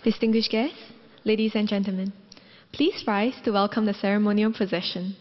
Distinguished guests, ladies and gentlemen, please rise to welcome the ceremonial procession.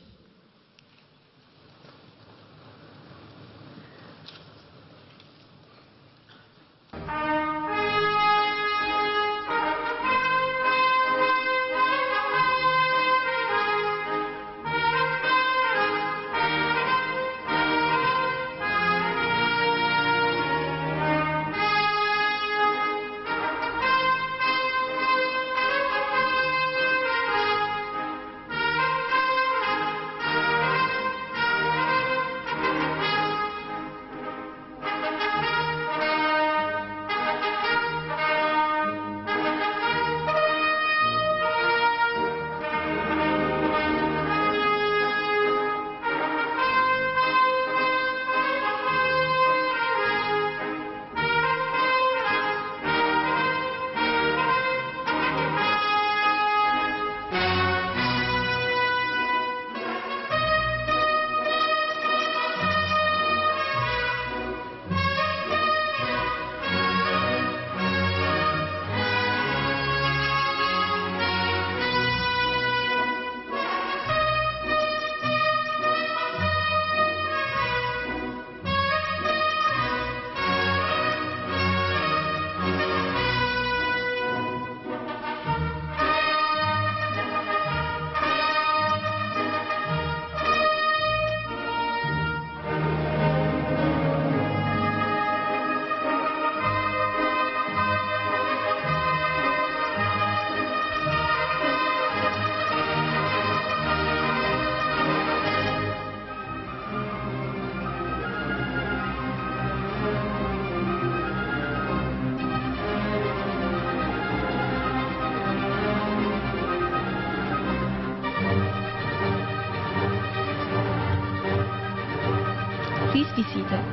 Please be seated.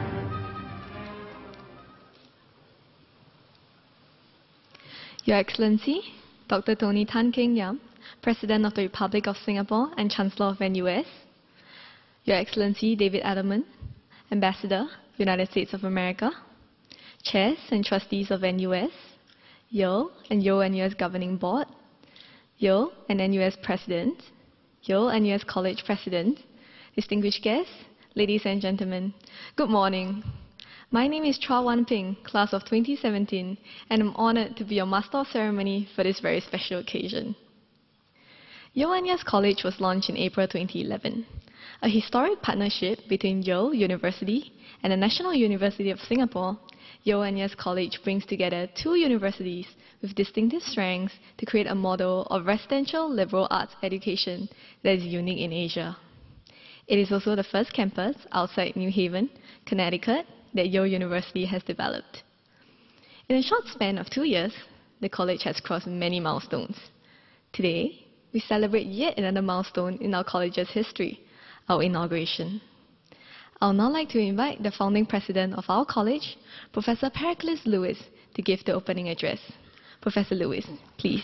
Your Excellency, Dr. Tony Tan Keng Yam, President of the Republic of Singapore and Chancellor of N.U.S., Your Excellency David Edelman, Ambassador, United States of America, Chairs and Trustees of N.U.S., Yale and Yale-NUS Governing Board, Yale and N.U.S. President, Yale-NUS College President, distinguished guests, ladies and gentlemen, good morning. My name is Chuan, class of 2017, and I'm honored to be your Master of Ceremony for this very special occasion. Yale-NUS College was launched in April 2011, a historic partnership between Yale University and the National University of Singapore. Yale-NUS College brings together two universities with distinctive strengths to create a model of residential liberal arts education that is unique in Asia. It is also the first campus outside New Haven, Connecticut, that Yale University has developed. In a short span of 2 years, the college has crossed many milestones. Today, we celebrate yet another milestone in our college's history, our inauguration. I would now like to invite the founding president of our college, Professor Pericles Lewis, to give the opening address. Professor Lewis, please.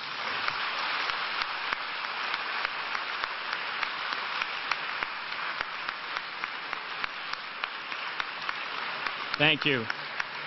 Thank you.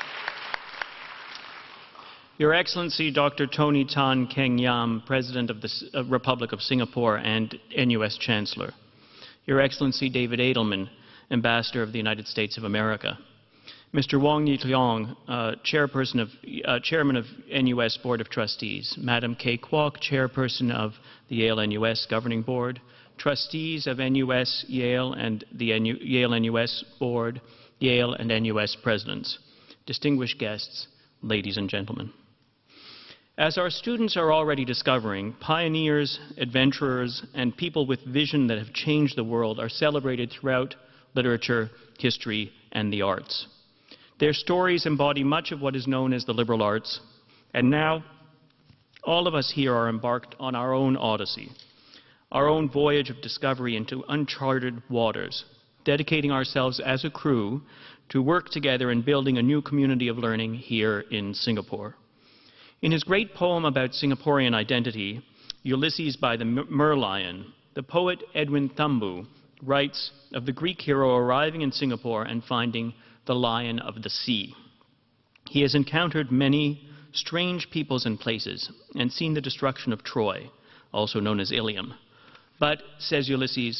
Your Excellency, Dr. Tony Tan Keng Yam, President of the Republic of Singapore and N.U.S. Chancellor. Your Excellency, David Edelman, Ambassador of the United States of America. Mr. Wong Yi Leong, Chairman of N.U.S. Board of Trustees. Madam Kay Kwok, Chairperson of the Yale-NUS Governing Board. Trustees of N.U.S., Yale, and the Yale-NUS Board. Yale and N.U.S. Presidents, distinguished guests, ladies and gentlemen. As our students are already discovering, pioneers, adventurers, and people with vision that have changed the world are celebrated throughout literature, history, and the arts. Their stories embody much of what is known as the liberal arts, and now all of us here are embarked on our own odyssey, our own voyage of discovery into uncharted waters, dedicating ourselves as a crew to work together in building a new community of learning here in Singapore. In his great poem about Singaporean identity, Ulysses by the Merlion, the poet Edwin Thumboo writes of the Greek hero arriving in Singapore and finding the lion of the sea. He has encountered many strange peoples and places and seen the destruction of Troy, also known as Ilium. But, says Ulysses,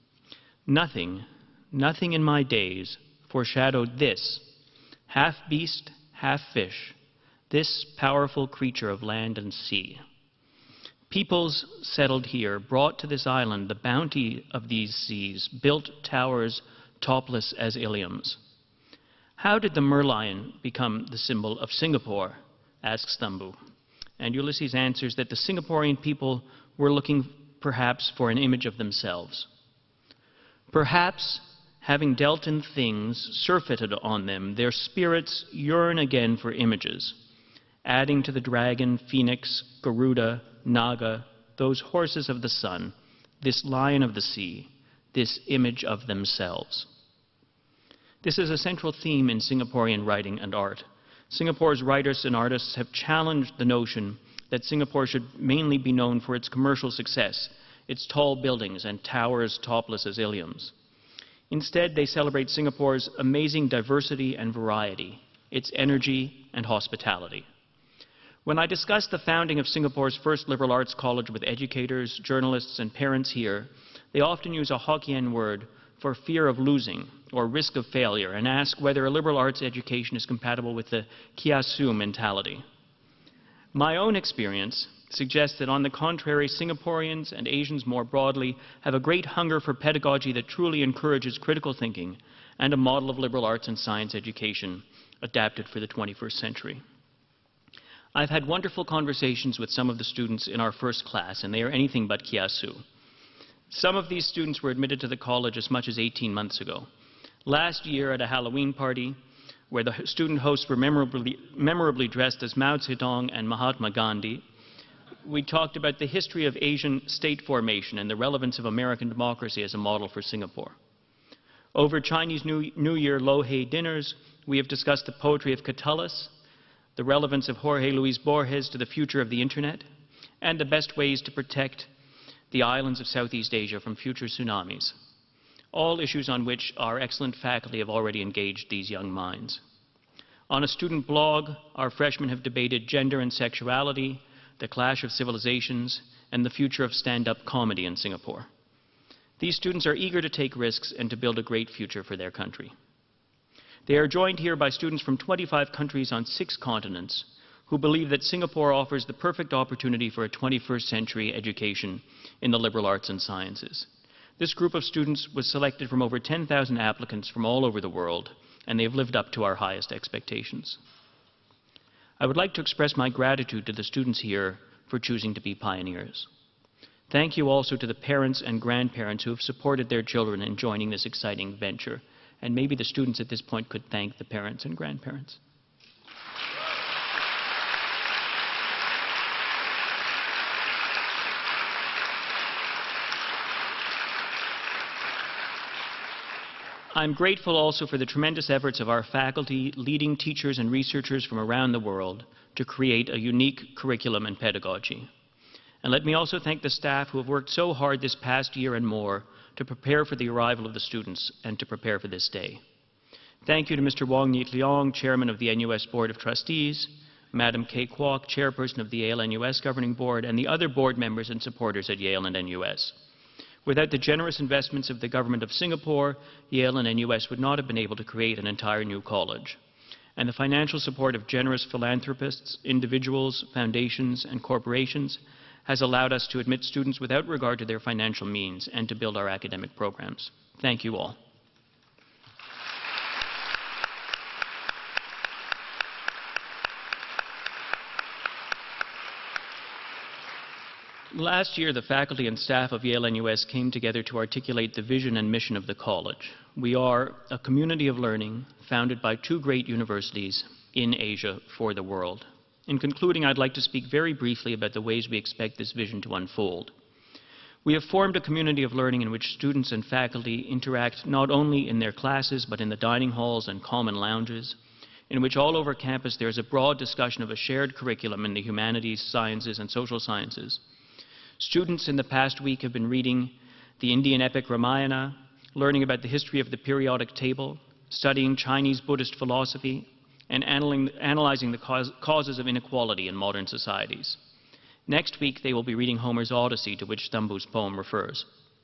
nothing in my days foreshadowed this, half beast, half fish, this powerful creature of land and sea. Peoples settled here, brought to this island the bounty of these seas, built towers topless as Ilium's. How did the merlion become the symbol of Singapore? Asks Thumbu. And Ulysses answers that the Singaporean people were looking perhaps for an image of themselves. Perhaps, having dealt in things surfeited on them, their spirits yearn again for images, adding to the dragon, phoenix, Garuda, Naga, those horses of the sun, this lion of the sea, this image of themselves. This is a central theme in Singaporean writing and art. Singapore's writers and artists have challenged the notion that Singapore should mainly be known for its commercial success, its tall buildings and towers topless as Ilium's. Instead, they celebrate Singapore's amazing diversity and variety, its energy and hospitality. When I discuss the founding of Singapore's first liberal arts college with educators, journalists, and parents here, they often use a Hokkien word for fear of losing or risk of failure and ask whether a liberal arts education is compatible with the kiasu mentality. My own experience suggests that, on the contrary, Singaporeans and Asians more broadly have a great hunger for pedagogy that truly encourages critical thinking and a model of liberal arts and science education adapted for the 21st century. I've had wonderful conversations with some of the students in our first class, and they are anything but kiasu. Some of these students were admitted to the college as much as 18 months ago. Last year, at a Halloween party, where the student hosts were memorably dressed as Mao Zedong and Mahatma Gandhi, we talked about the history of Asian state formation and the relevance of American democracy as a model for Singapore. Over Chinese New Year Lo-Hei dinners, we have discussed the poetry of Catullus, the relevance of Jorge Luis Borges to the future of the Internet, and the best ways to protect the islands of Southeast Asia from future tsunamis, all issues on which our excellent faculty have already engaged these young minds. On a student blog, our freshmen have debated gender and sexuality, the clash of civilizations, and the future of stand-up comedy in Singapore. These students are eager to take risks and to build a great future for their country. They are joined here by students from 25 countries on 6 continents who believe that Singapore offers the perfect opportunity for a 21st century education in the liberal arts and sciences. This group of students was selected from over 10,000 applicants from all over the world, and they have lived up to our highest expectations. I would like to express my gratitude to the students here for choosing to be pioneers. Thank you also to the parents and grandparents who have supported their children in joining this exciting venture. And maybe the students at this point could thank the parents and grandparents. I'm grateful also for the tremendous efforts of our faculty, leading teachers and researchers from around the world to create a unique curriculum and pedagogy. And let me also thank the staff who have worked so hard this past year and more to prepare for the arrival of the students and to prepare for this day. Thank you to Mr. Wong Nyit Leong, Chairman of the NUS Board of Trustees, Madam Kay Kwok, Chairperson of the Yale-NUS Governing Board, and the other board members and supporters at Yale and NUS. Without the generous investments of the Government of Singapore, Yale and NUS would not have been able to create an entire new college. And the financial support of generous philanthropists, individuals, foundations, and corporations has allowed us to admit students without regard to their financial means and to build our academic programs. Thank you all. Last year, the faculty and staff of Yale-NUS came together to articulate the vision and mission of the college. We are a community of learning founded by 2 great universities in Asia for the world. In concluding, I'd like to speak very briefly about the ways we expect this vision to unfold. We have formed a community of learning in which students and faculty interact not only in their classes but in the dining halls and common lounges, in which all over campus there is a broad discussion of a shared curriculum in the humanities, sciences, and social sciences. Students in the past week have been reading the Indian epic Ramayana, learning about the history of the periodic table, studying Chinese Buddhist philosophy, and analyzing the causes of inequality in modern societies. Next week, they will be reading Homer's Odyssey, to which Stambu's poem refers.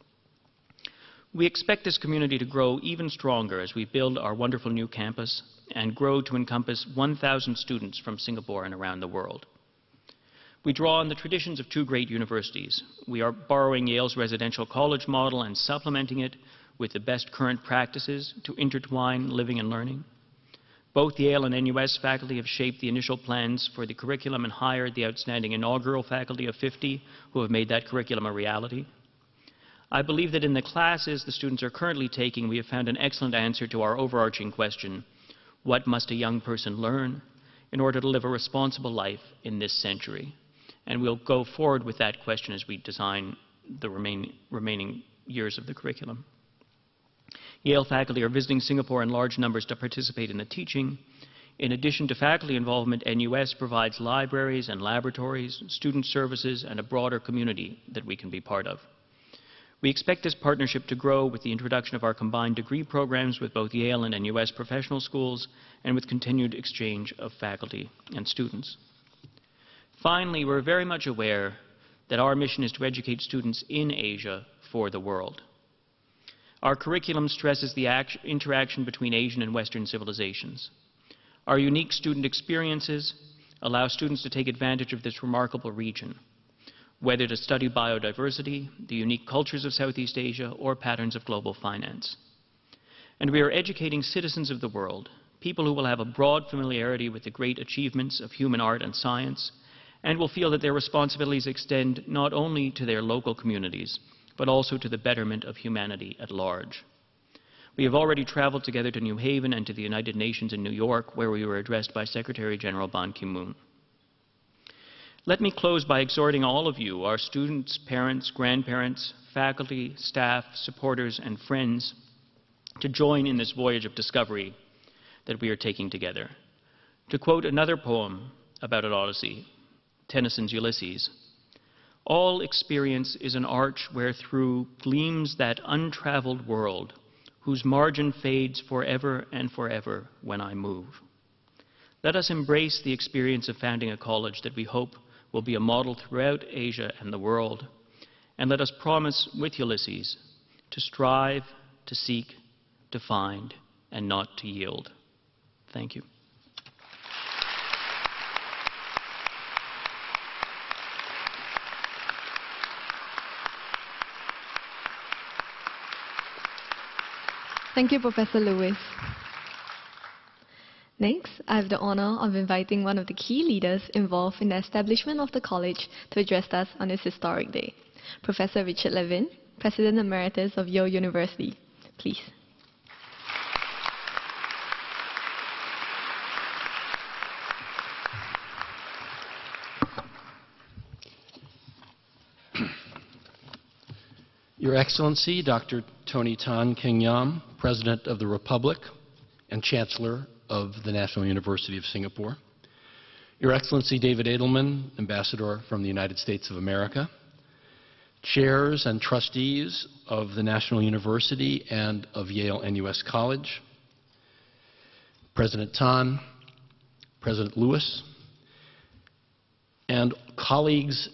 We expect this community to grow even stronger as we build our wonderful new campus and grow to encompass 1,000 students from Singapore and around the world. We draw on the traditions of two great universities. We are borrowing Yale's residential college model and supplementing it with the best current practices to intertwine living and learning. Both Yale and NUS faculty have shaped the initial plans for the curriculum and hired the outstanding inaugural faculty of 50 who have made that curriculum a reality. I believe that in the classes the students are currently taking, we have found an excellent answer to our overarching question, what must a young person learn in order to live a responsible life in this century? And we'll go forward with that question as we design the remaining years of the curriculum. Yale faculty are visiting Singapore in large numbers to participate in the teaching. In addition to faculty involvement, NUS provides libraries and laboratories, student services, and a broader community that we can be part of. We expect this partnership to grow with the introduction of our combined degree programs with both Yale and NUS professional schools and with continued exchange of faculty and students. Finally, we're very much aware that our mission is to educate students in Asia for the world. Our curriculum stresses the interaction between Asian and Western civilizations. Our unique student experiences allow students to take advantage of this remarkable region, whether to study biodiversity, the unique cultures of Southeast Asia, or patterns of global finance. And we are educating citizens of the world, people who will have a broad familiarity with the great achievements of human art and science, and will feel that their responsibilities extend not only to their local communities, but also to the betterment of humanity at large. We have already traveled together to New Haven and to the United Nations in New York, where we were addressed by Secretary General Ban Ki-moon. Let me close by exhorting all of you, our students, parents, grandparents, faculty, staff, supporters, and friends, to join in this voyage of discovery that we are taking together. To quote another poem about an Odyssey, Tennyson's Ulysses, all experience is an arch wherethrough gleams that untraveled world, whose margin fades forever and forever when I move. Let us embrace the experience of founding a college that we hope will be a model throughout Asia and the world, and let us promise with Ulysses to strive, to seek, to find, and not to yield. Thank you. Thank you, Professor Lewis. Next, I have the honor of inviting one of the key leaders involved in the establishment of the college to address us on this historic day, Professor Richard Levin, President Emeritus of Yale University. Please. Your Excellency, Dr. Tony Tan Keng, President of the Republic and Chancellor of the National University of Singapore. Your Excellency, David Edelman, Ambassador from the United States of America. Chairs and trustees of the National University and of Yale-NUS College. President Tan, President Lewis, and colleagues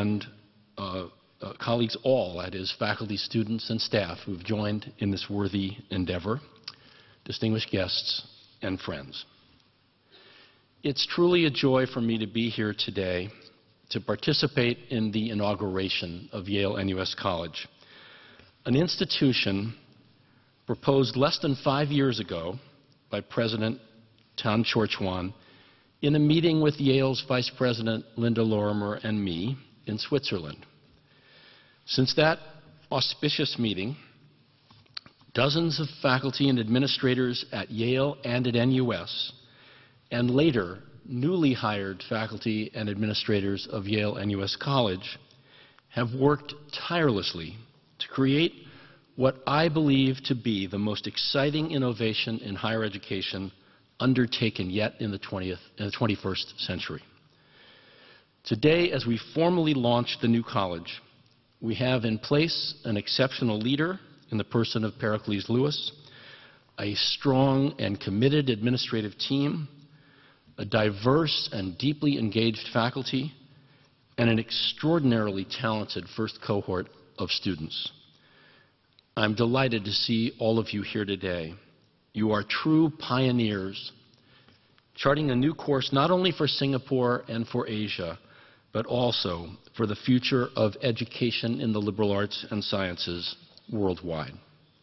all, that is, faculty, students, and staff who've joined in this worthy endeavor, distinguished guests, and friends. It's truly a joy for me to be here today to participate in the inauguration of Yale-NUS College, an institution proposed less than 5 years ago by President Tan Chuan in a meeting with Yale's Vice President Linda Lorimer and me in Switzerland. Since that auspicious meeting, dozens of faculty and administrators at Yale and at NUS, and later newly hired faculty and administrators of Yale-NUS College, have worked tirelessly to create what I believe to be the most exciting innovation in higher education undertaken yet in the 21st century. Today, as we formally launch the new college, we have in place an exceptional leader in the person of Pericles Lewis, a strong and committed administrative team, a diverse and deeply engaged faculty, and an extraordinarily talented first cohort of students. I'm delighted to see all of you here today. You are true pioneers, charting a new course not only for Singapore and for Asia, but also for the future of education in the liberal arts and sciences worldwide.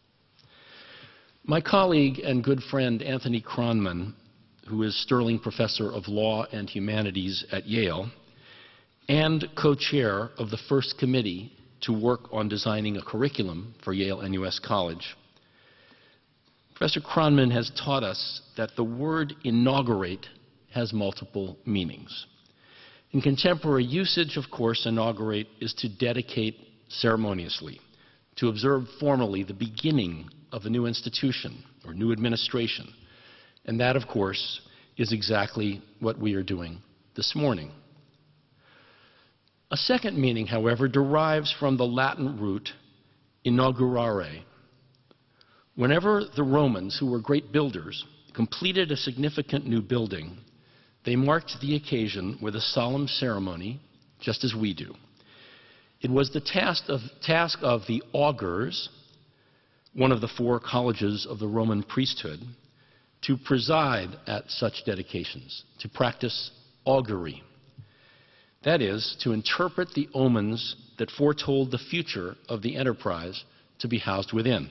My colleague and good friend Anthony Kronman, who is Sterling Professor of Law and Humanities at Yale, and co-chair of the first committee to work on designing a curriculum for Yale-NUS College, Professor Kronman has taught us that the word inaugurate has multiple meanings. In contemporary usage, of course, inaugurate is to dedicate ceremoniously, to observe formally the beginning of a new institution or new administration. And that, of course, is exactly what we are doing this morning. A second meaning, however, derives from the Latin root inaugurare. Whenever the Romans, who were great builders, completed a significant new building, they marked the occasion with a solemn ceremony, just as we do. It was the task of the augurs, one of the 4 colleges of the Roman priesthood, to preside at such dedications, to practice augury. That is, to interpret the omens that foretold the future of the enterprise to be housed within.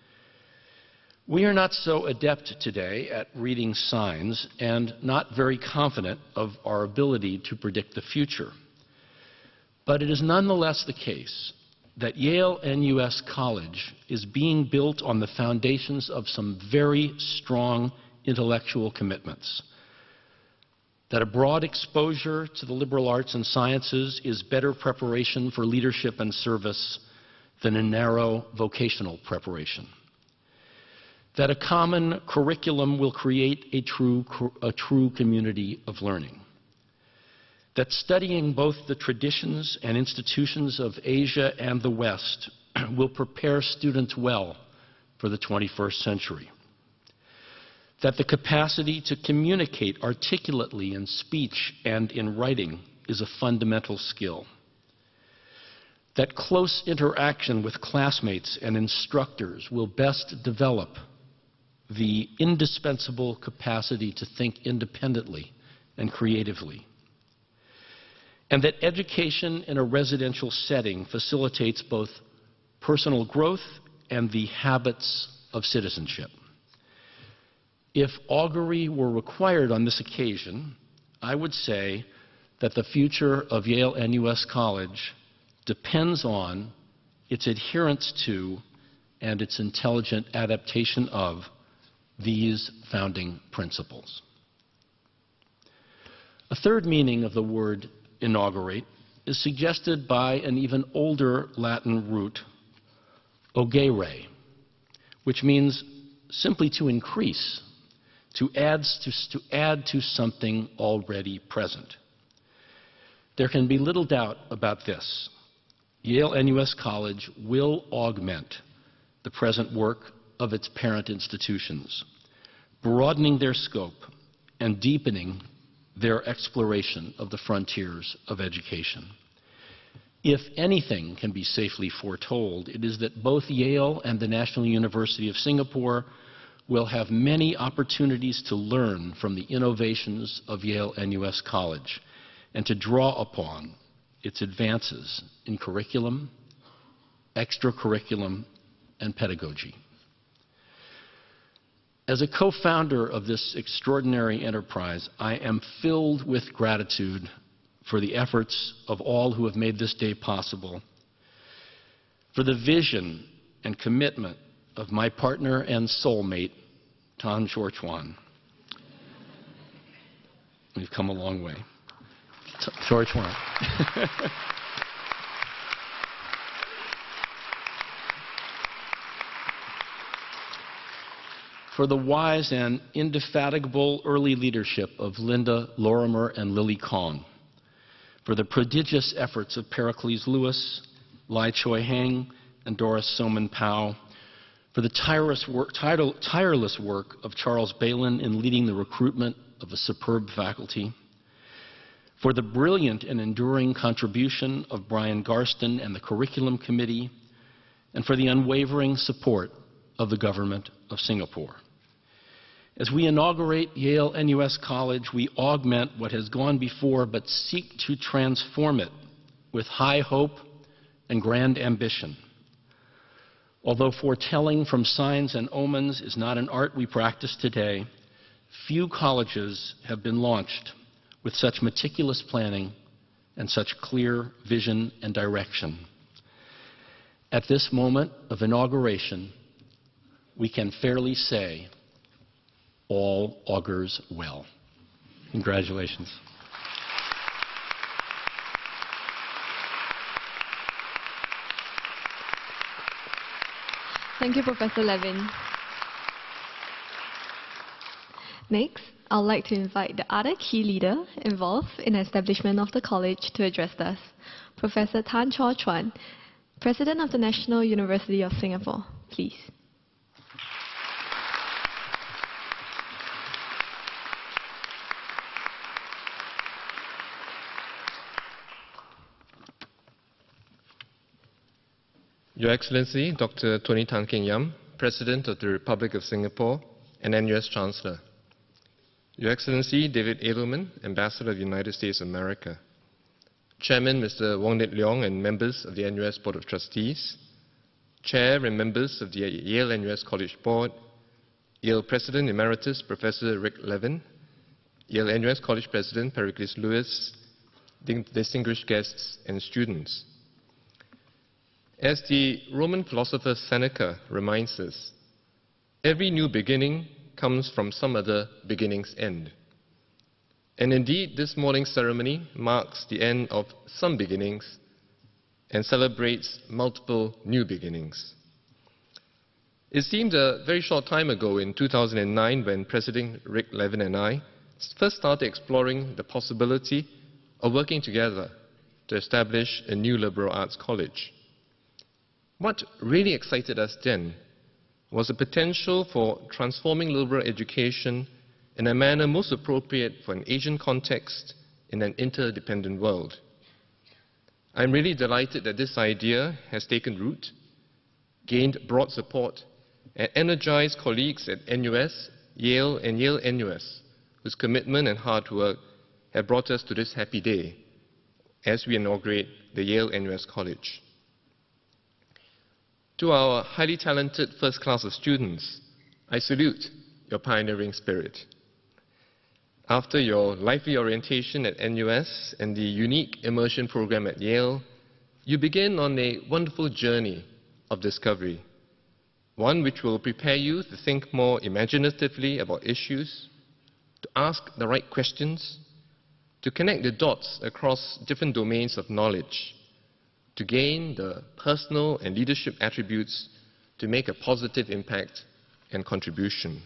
We are not so adept today at reading signs and not very confident of our ability to predict the future. But it is nonetheless the case that Yale-NUS College is being built on the foundations of some very strong intellectual commitments. That a broad exposure to the liberal arts and sciences is better preparation for leadership and service than a narrow vocational preparation. That a common curriculum will create a true community of learning. That studying both the traditions and institutions of Asia and the West will prepare students well for the 21st century. That the capacity to communicate articulately in speech and in writing is a fundamental skill. That close interaction with classmates and instructors will best develop the indispensable capacity to think independently and creatively. And that education in a residential setting facilitates both personal growth and the habits of citizenship. If augury were required on this occasion, I would say that the future of Yale-NUS College depends on its adherence to and its intelligent adaptation of these founding principles. A third meaning of the word inaugurate is suggested by an even older Latin root, augere, which means simply to increase, to add to something already present. There can be little doubt about this. Yale-NUS College will augment the present work of its parent institutions, broadening their scope and deepening their exploration of the frontiers of education. If anything can be safely foretold, it is that both Yale and the National University of Singapore will have many opportunities to learn from the innovations of Yale-NUS College and to draw upon its advances in curriculum, extracurriculum, and pedagogy. As a co-founder of this extraordinary enterprise, I am filled with gratitude for the efforts of all who have made this day possible, for the vision and commitment of my partner and soulmate, Chuan. We've come a long way. Chuan. For the wise and indefatigable early leadership of Linda Lorimer and Lily Kong, for the prodigious efforts of Pericles Lewis, Lai Choi Heng, and Doris Soman Pao, for the tireless work of Charles Balin in leading the recruitment of a superb faculty, for the brilliant and enduring contribution of Brian Garston and the Curriculum Committee, and for the unwavering support of the Government of Singapore. As we inaugurate Yale-NUS College, we augment what has gone before, but seek to transform it with high hope and grand ambition. Although foretelling from signs and omens is not an art we practice today, few colleges have been launched with such meticulous planning and such clear vision and direction. At this moment of inauguration, we can fairly say, all augurs well. Congratulations. Thank you, Professor Levin. Next, I'd like to invite the other key leader involved in the establishment of the college to address us, Professor Chuan, President of the National University of Singapore. Please. Your Excellency, Dr. Tony Tan Keng Yam, President of the Republic of Singapore and NUS Chancellor. Your Excellency, David Edelman, Ambassador of the United States of America. Chairman, Mr. Wong Nit Leong, and members of the NUS Board of Trustees. Chair and members of the Yale-NUS College Board. Yale President Emeritus, Professor Rick Levin. Yale-NUS College President, Pericles Lewis. Distinguished guests and students. As the Roman philosopher Seneca reminds us, every new beginning comes from some other beginning's end. And indeed, this morning's ceremony marks the end of some beginnings and celebrates multiple new beginnings. It seemed a very short time ago in 2009 when President Rick Levin and I first started exploring the possibility of working together to establish a new liberal arts college. What really excited us then was the potential for transforming liberal education in a manner most appropriate for an Asian context in an interdependent world. I'm really delighted that this idea has taken root, gained broad support, and energized colleagues at NUS, Yale, and Yale-NUS, whose commitment and hard work have brought us to this happy day as we inaugurate the Yale-NUS College. To our highly talented first class of students, I salute your pioneering spirit. After your lively orientation at NUS and the unique immersion program at Yale, you begin on a wonderful journey of discovery, one which will prepare you to think more imaginatively about issues, to ask the right questions, to connect the dots across different domains of knowledge, to gain the personal and leadership attributes to make a positive impact and contribution.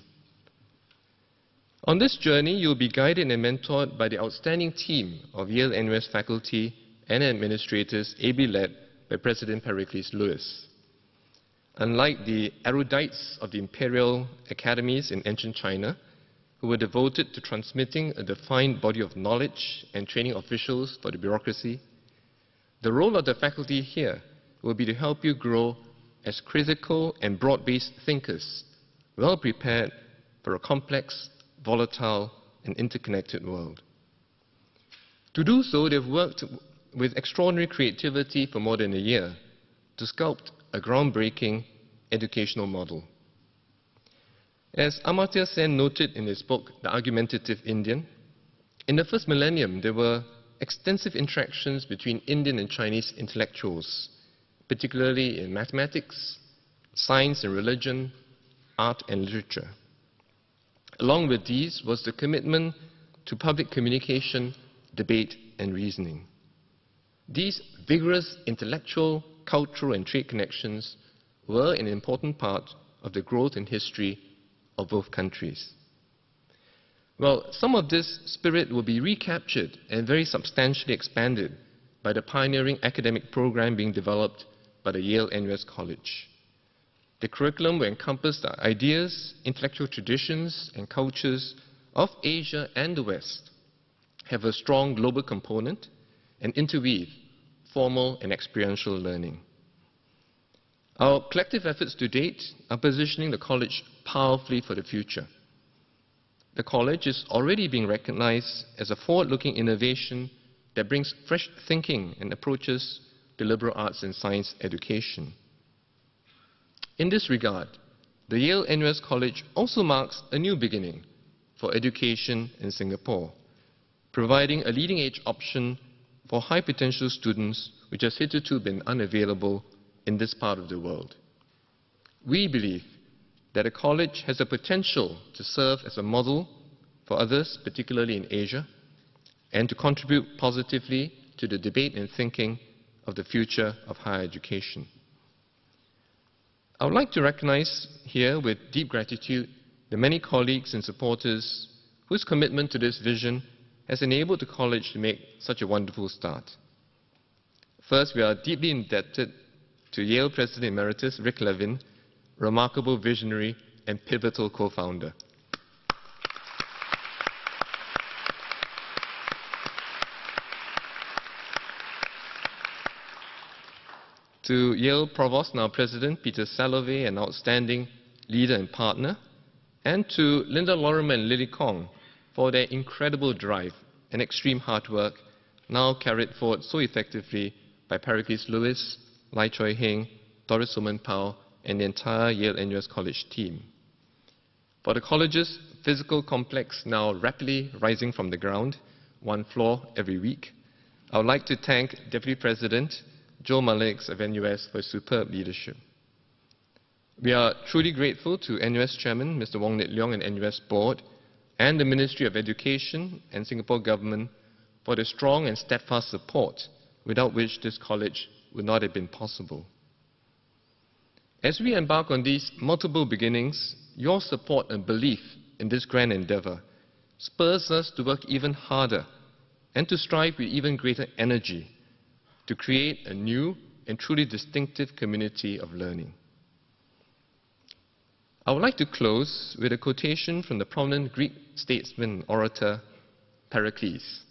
On this journey, you'll be guided and mentored by the outstanding team of Yale-NUS faculty and administrators ably led by President Pericles Lewis. Unlike the erudites of the imperial academies in ancient China, who were devoted to transmitting a defined body of knowledge and training officials for the bureaucracy, the role of the faculty here will be to help you grow as critical and broad-based thinkers, well prepared for a complex, volatile, and interconnected world. To do so, they've worked with extraordinary creativity for more than a year to sculpt a groundbreaking educational model. As Amartya Sen noted in his book, The Argumentative Indian, in the first millennium there were extensive interactions between Indian and Chinese intellectuals, particularly in mathematics, science and religion, art and literature. Along with these was the commitment to public communication, debate and reasoning. These vigorous intellectual, cultural and trade connections were an important part of the growth and history of both countries. Well, some of this spirit will be recaptured and very substantially expanded by the pioneering academic program being developed by the Yale-NUS College. The curriculum will encompass the ideas, intellectual traditions, and cultures of Asia and the West have a strong global component and interweave formal and experiential learning. Our collective efforts to date are positioning the college powerfully for the future. The college is already being recognized as a forward-looking innovation that brings fresh thinking and approaches to liberal arts and science education. In this regard, the Yale-NUS College also marks a new beginning for education in Singapore, providing a leading-edge option for high-potential students which has hitherto been unavailable in this part of the world. We believe that a college has the potential to serve as a model for others, particularly in Asia, and to contribute positively to the debate and thinking of the future of higher education. I would like to recognize here with deep gratitude the many colleagues and supporters whose commitment to this vision has enabled the college to make such a wonderful start. First, we are deeply indebted to Yale President Emeritus Rick Levin, remarkable visionary and pivotal co-founder. To Yale Provost, now President, Peter Salovey, an outstanding leader and partner, and to Linda Lorimer and Lily Kong for their incredible drive and extreme hard work, now carried forward so effectively by Pericles Lewis, Lai Choi Heng, Doris Soman Pao, and the entire Yale-NUS College team. For the college's physical complex now rapidly rising from the ground, one floor every week, I would like to thank Deputy President Joe Malix of NUS for his superb leadership. We are truly grateful to NUS Chairman Mr. Wong Nit Leong and NUS Board and the Ministry of Education and Singapore Government for the strong and steadfast support without which this college would not have been possible. As we embark on these multiple beginnings, your support and belief in this grand endeavor spurs us to work even harder and to strive with even greater energy to create a new and truly distinctive community of learning. I would like to close with a quotation from the prominent Greek statesman and orator Pericles.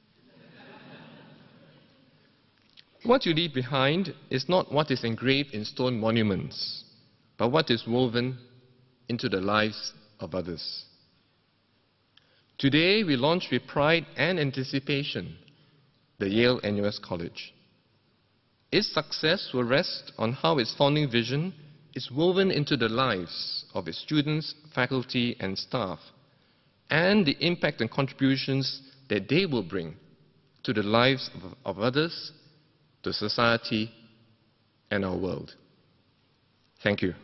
What you leave behind is not what is engraved in stone monuments, but what is woven into the lives of others. Today, we launch with pride and anticipation the Yale-NUS College. Its success will rest on how its founding vision is woven into the lives of its students, faculty, and staff, and the impact and contributions that they will bring to the lives of others, to society, and our world. Thank you.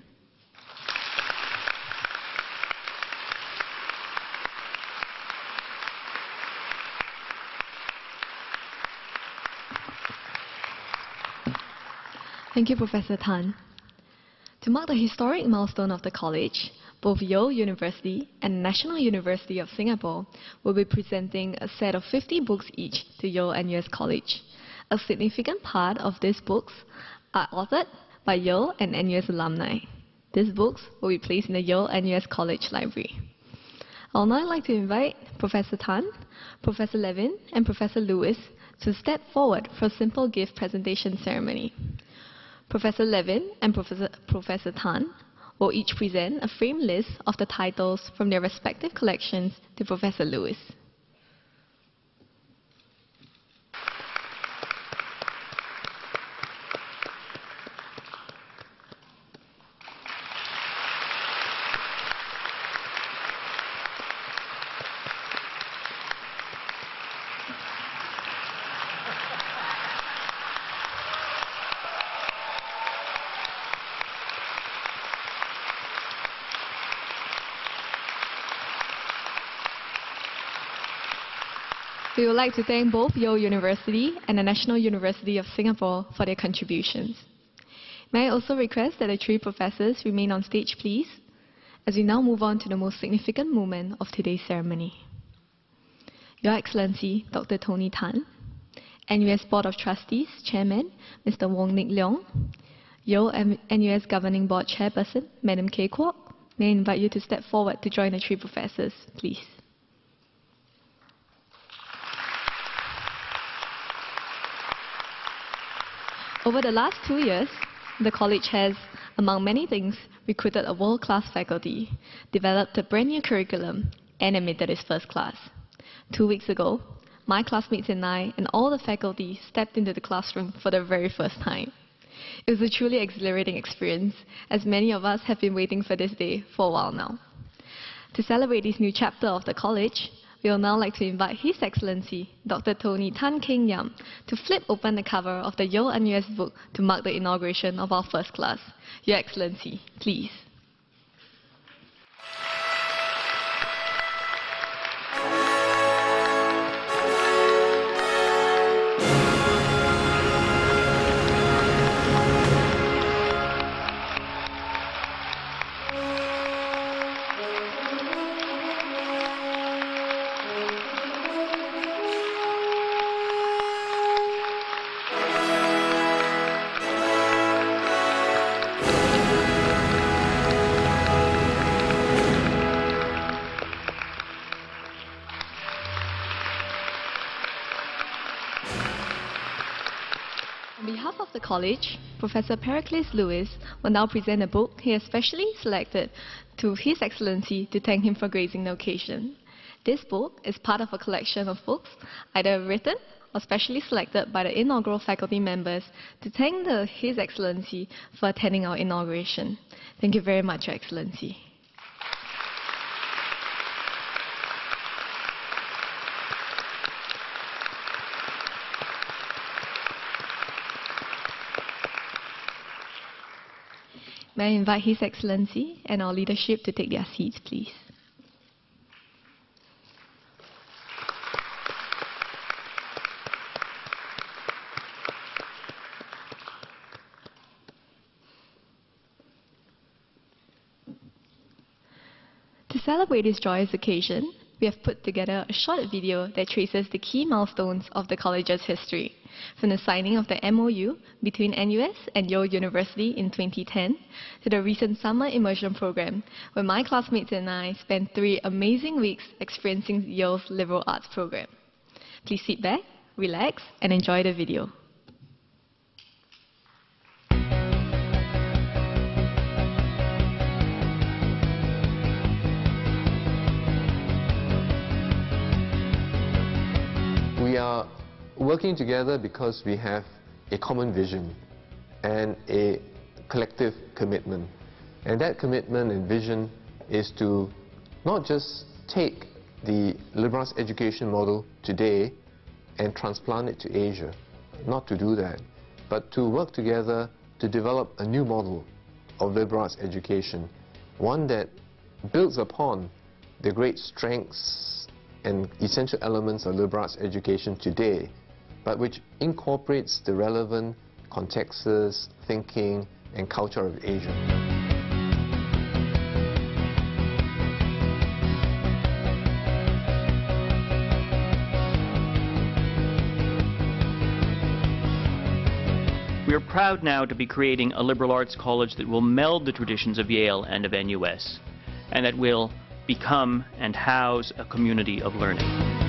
Thank you, Professor Tan. To mark the historic milestone of the college, both Yale University and National University of Singapore will be presenting a set of 50 books each to Yale-NUS College. A significant part of these books are authored by Yale and NUS alumni. These books will be placed in the Yale-NUS College Library. I would now like to invite Professor Tan, Professor Levin, and Professor Lewis to step forward for a simple gift presentation ceremony. Professor Levin and Professor Tan will each present a framed list of the titles from their respective collections to Professor Lewis. We would like to thank both Yale University and the National University of Singapore for their contributions. May I also request that the three professors remain on stage, please, as we now move on to the most significant moment of today's ceremony. Your Excellency, Dr. Tony Tan, NUS Board of Trustees Chairman, Mr. Wong Nit Leong, Yale-NUS Governing Board Chairperson, Madam Chorh, may I invite you to step forward to join the three professors, please. Over the last 2 years, the college has, among many things, recruited a world-class faculty, developed a brand new curriculum, and admitted its first class. 2 weeks ago, my classmates and I and all the faculty stepped into the classroom for the very first time. It was a truly exhilarating experience, as many of us have been waiting for this day for a while now. To celebrate this new chapter of the college, we will now like to invite His Excellency, Dr. Tony Tan Keng Yam, to flip open the cover of the Yale-NUS book to mark the inauguration of our first class. Your Excellency, please. On behalf of the college, Professor Pericles Lewis will now present a book he has specially selected to His Excellency to thank him for gracing the occasion. This book is part of a collection of books either written or specially selected by the inaugural faculty members to thank His Excellency for attending our inauguration. Thank you very much, Your Excellency. May I invite His Excellency and our leadership to take their seats, please. To celebrate this joyous occasion, we have put together a short video that traces the key milestones of the college's history, from the signing of the MOU between NUS and Yale University in 2010 to the recent summer immersion program, where my classmates and I spent 3 amazing weeks experiencing Yale's liberal arts program. Please sit back, relax, and enjoy the video. We are working together because we have a common vision and a collective commitment. And that commitment and vision is to not just take the liberal arts education model today and transplant it to Asia, not to do that, but to work together to develop a new model of liberal arts education, one that builds upon the great strengths and essential elements of liberal arts education today, but which incorporates the relevant contexts, thinking, and culture of Asia. We are proud now to be creating a liberal arts college that will meld the traditions of Yale and of NUS, and that will become and house a community of learning.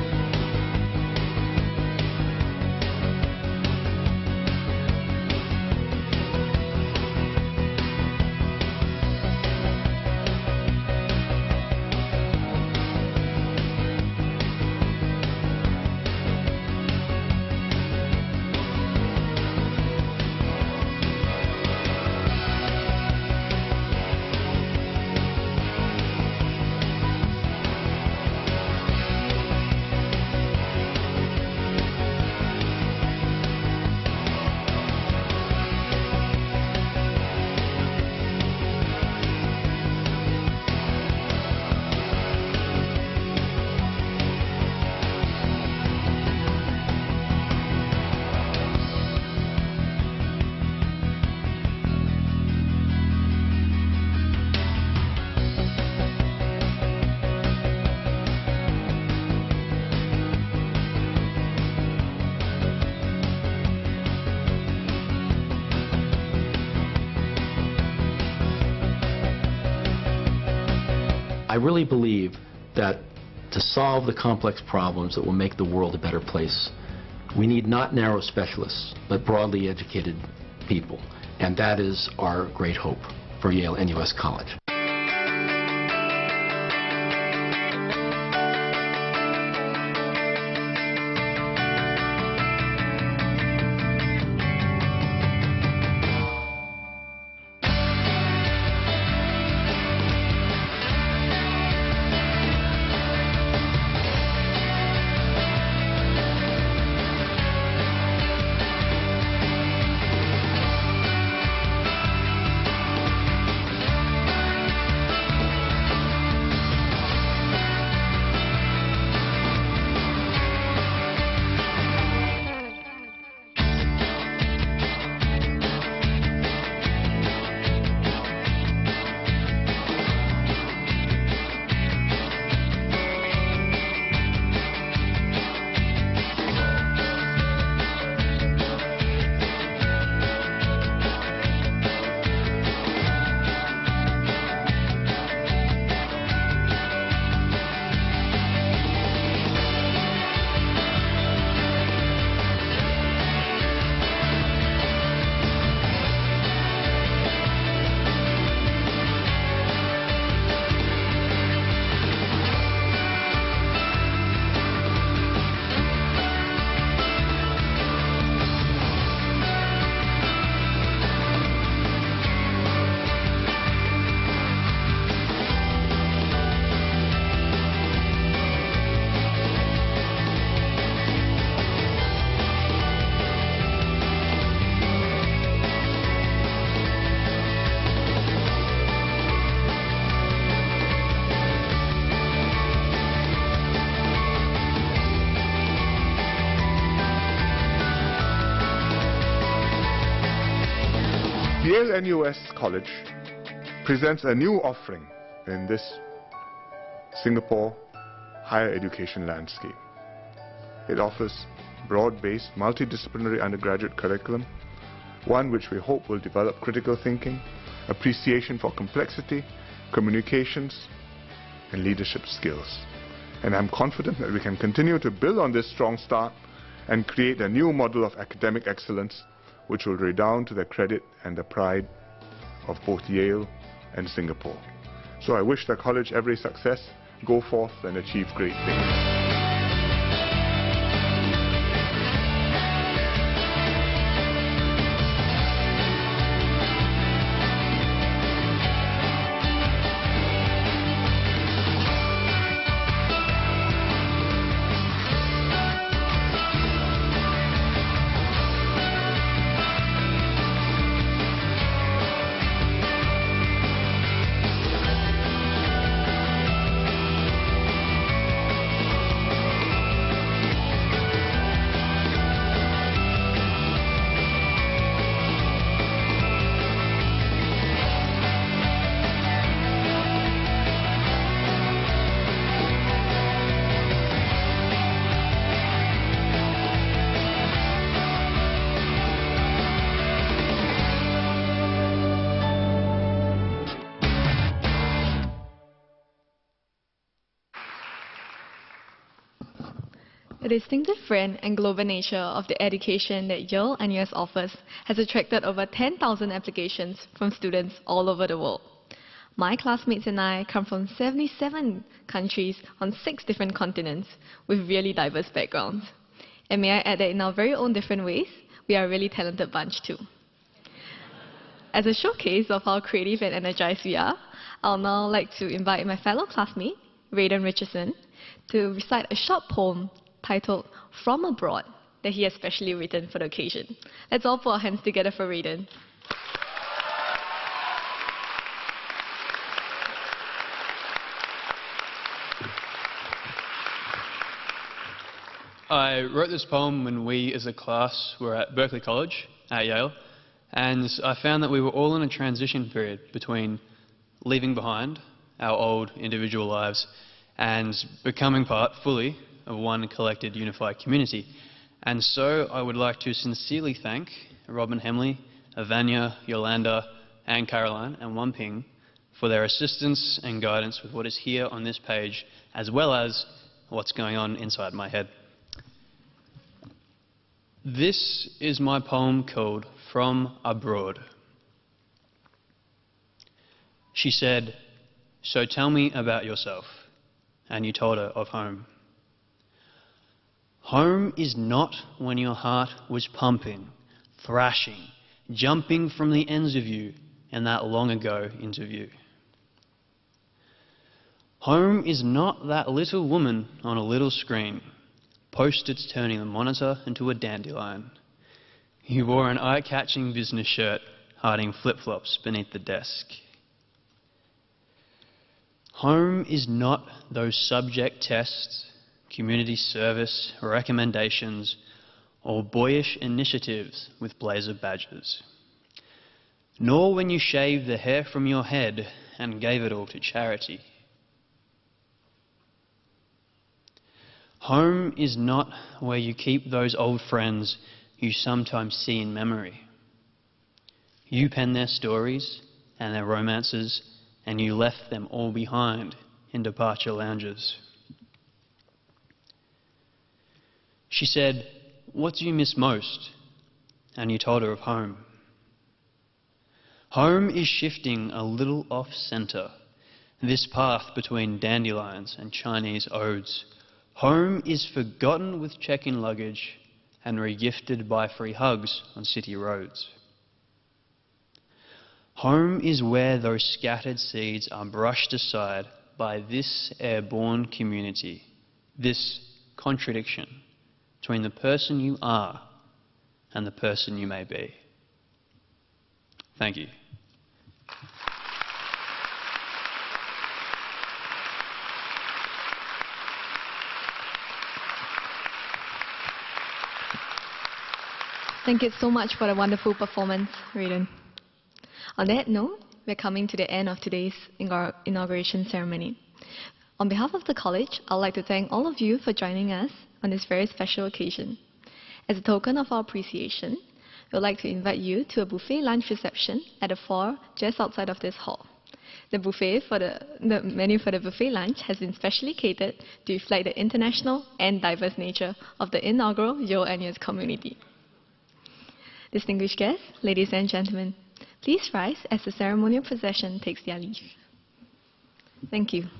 I really believe that to solve the complex problems that will make the world a better place, we need not narrow specialists, but broadly educated people. And that is our great hope for Yale-NUS College. Yale-NUS College presents a new offering in this Singapore higher education landscape. It offers broad-based, multidisciplinary undergraduate curriculum, one which we hope will develop critical thinking, appreciation for complexity, communications, and leadership skills. And I'm confident that we can continue to build on this strong start and create a new model of academic excellence which will redound to the credit and the pride of both Yale and Singapore. So I wish the college every success. Go forth and achieve great things. The distinctive friend and global nature of the education that Yale-NUS offers has attracted over 10,000 applications from students all over the world. My classmates and I come from 77 countries on 6 different continents with really diverse backgrounds. And may I add that in our very own different ways, we are a really talented bunch too. As a showcase of how creative and energized we are, I'll now like to invite my fellow classmate, Raiden Richardson, to recite a short poem titled From Abroad that he has specially written for the occasion. Let's all put our hands together for Raiden. I wrote this poem when we as a class were at Berkeley College at Yale, and I found that we were all in a transition period between leaving behind our old individual lives and becoming part fully of one collected, unified community. And so I would like to sincerely thank Robin Hemley, Avanya, Yolanda, and Caroline, and Wan Ping for their assistance and guidance with what is here on this page, as well as what's going on inside my head. This is my poem called From Abroad. She said, "So tell me about yourself." And you told her of home. Home is not when your heart was pumping, thrashing, jumping from the ends of you in that long ago interview. Home is not that little woman on a little screen, post-its turning the monitor into a dandelion. You wore an eye-catching business shirt, hiding flip-flops beneath the desk. Home is not those subject tests, community service, recommendations, or boyish initiatives with blazer badges. Nor when you shaved the hair from your head and gave it all to charity. Home is not where you keep those old friends you sometimes see in memory. You pen their stories and their romances, and you left them all behind in departure lounges. She said, "What do you miss most?" And you told her of home. Home is shifting a little off-centre, this path between dandelions and Chinese odes. Home is forgotten with check-in luggage and regifted by free hugs on city roads. Home is where those scattered seeds are brushed aside by this airborne community, this contradiction between the person you are and the person you may be. Thank you. Thank you so much for the wonderful performance, Raiden. On that note, we're coming to the end of today's inauguration ceremony. On behalf of the college, I'd like to thank all of you for joining us on this very special occasion. As a token of our appreciation, we'd like to invite you to a buffet lunch reception at the floor just outside of this hall. The menu for the buffet lunch has been specially catered to reflect the international and diverse nature of the inaugural Yale-NUS community. Distinguished guests, ladies and gentlemen, please rise as the ceremonial procession takes their leave. Thank you.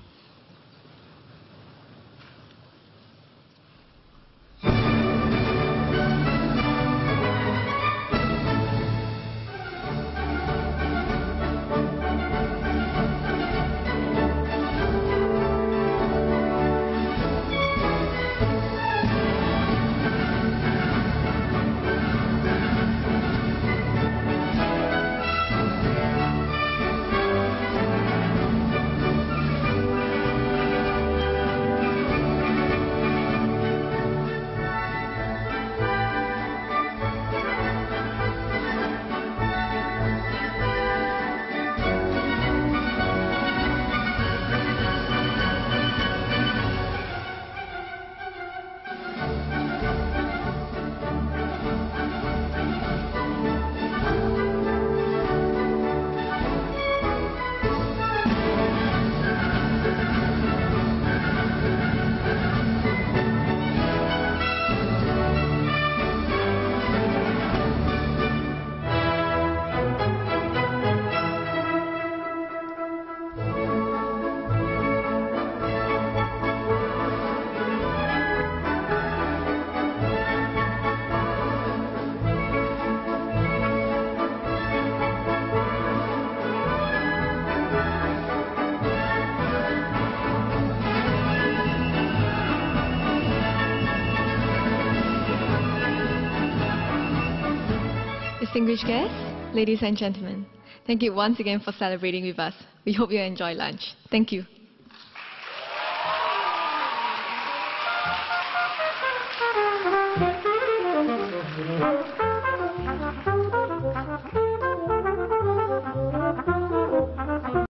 Distinguished guests, ladies and gentlemen, thank you once again for celebrating with us. We hope you enjoy lunch. Thank you. Thank you.